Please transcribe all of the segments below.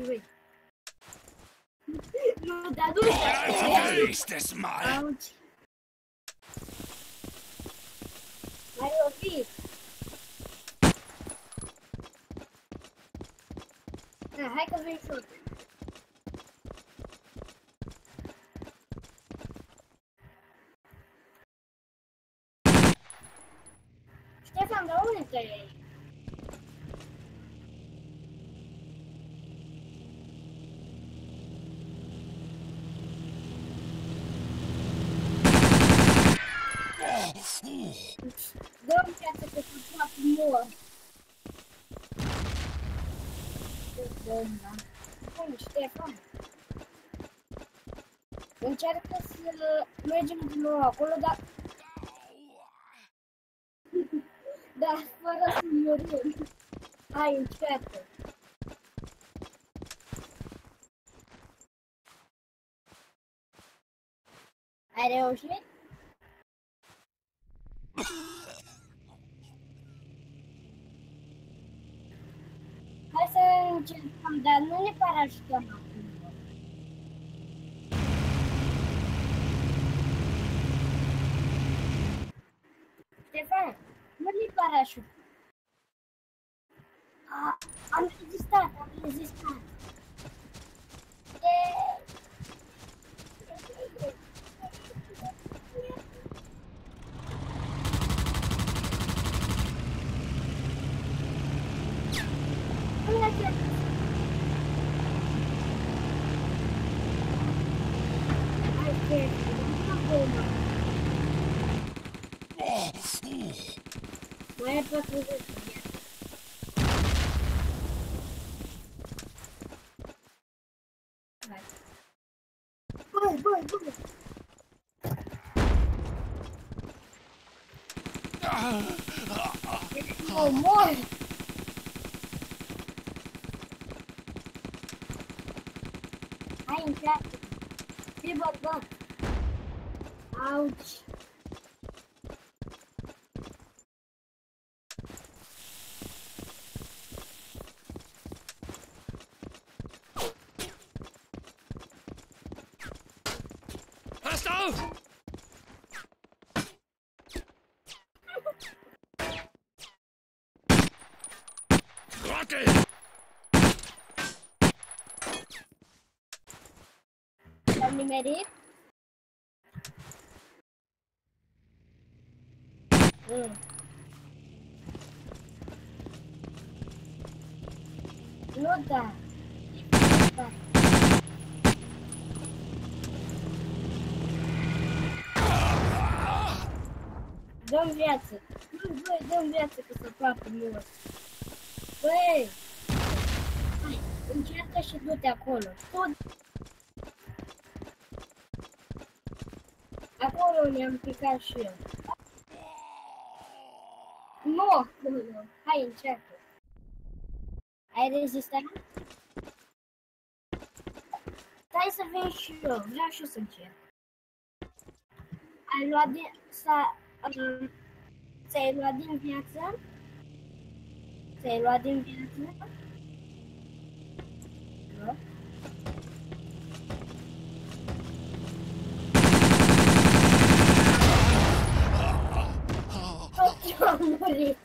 lui. Nu, dar nu știu. Nächstes Mal. Auci. M-ai lovit. Da, hai că vei șut. Ștefan, dar unde te-ai? Dă-mi viață că sunt foarte mor. Bun, Ștefan. Încearcă să mergem din nou acolo, dar... Dar fără să murim. Hai, încearcă. Ai reușit? Hai să încercăm, dar nu ne parașutăm acum. Ștefan, nu ne parașutăm. Am rezistat. Mai e 40 de viață. Băi! Mă mor! Hai, încearcă! Fii bărbat! Auci! Passt auf! Trottel! Am nimerit? Nu da. Dă-mi viață. Băi, dă-mi viață că sunt foarte mult. Băi! Hai, încearcă și du-te acolo. Acolo ne-am picat și eu. Nu acolo. Hai, încearcă. Ai rezistat? Stai să vin și eu. Vreau și eu să încerc. Ai luat din... Ți-ai luat din viață? Ți-ai luat din viață? Nu? Eu am murit.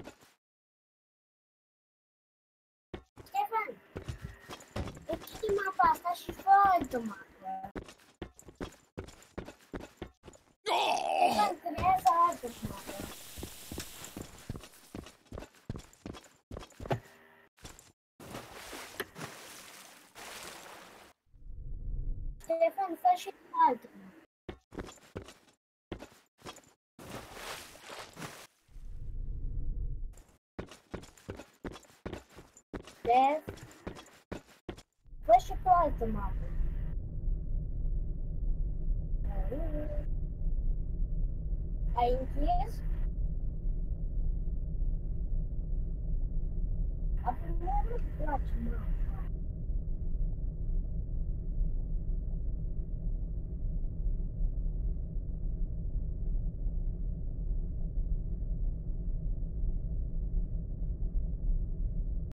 Ștefan, închide mapa asta și fă altă mapă. Ștefan, creează altă mapă. Ștefan, fă și altă mapă. Vezi? Fă și pe o altă mapă. Ai închis? Acum nu-mi place mapa.